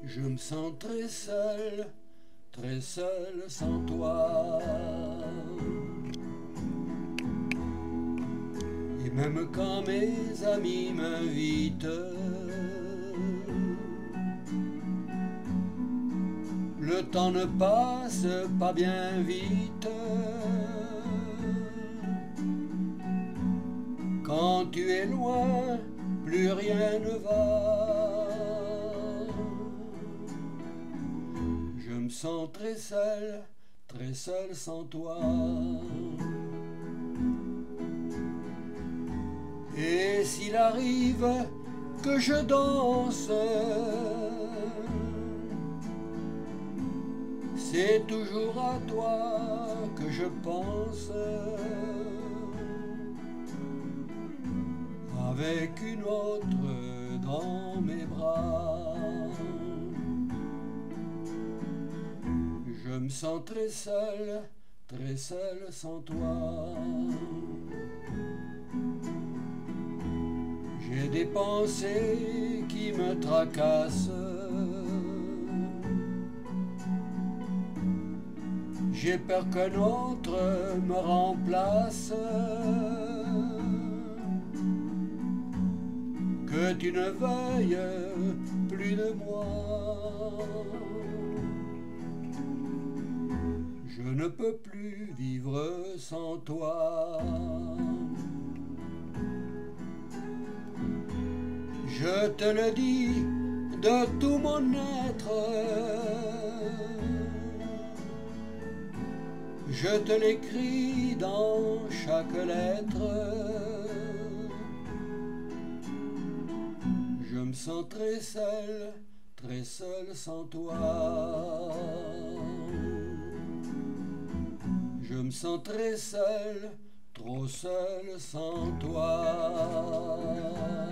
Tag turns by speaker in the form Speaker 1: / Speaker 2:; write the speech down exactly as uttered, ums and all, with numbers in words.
Speaker 1: Je me sens très seul, très seul sans toi. Et même quand mes amis m'invitent, le temps ne passe pas bien vite. Quand tu es loin, plus rien ne va. Je me sens très seul, très seul sans toi. Et s'il arrive que je danse, c'est toujours à toi que je pense, avec une autre dans mes bras. Je me sens très seul, très seul sans toi. J'ai des pensées qui me tracassent. J'ai peur qu'un autre me remplace, que tu ne veuilles plus de moi. Je ne peux plus vivre sans toi. Je te le dis de tout mon être, je te l'écris dans chaque lettre. Je me sens très seul, très seul sans toi. Je me sens très seul, trop seul sans toi.